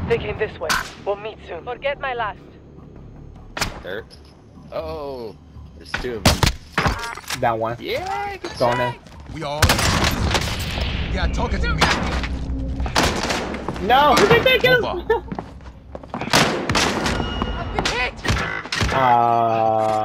They came this way. We'll meet soon. Forget my last. There. Oh, there's two of them. Down one. Yeah, good Going shot. in. We all. Yeah, talking to me. No! Who did they get him? Over. I've been hit!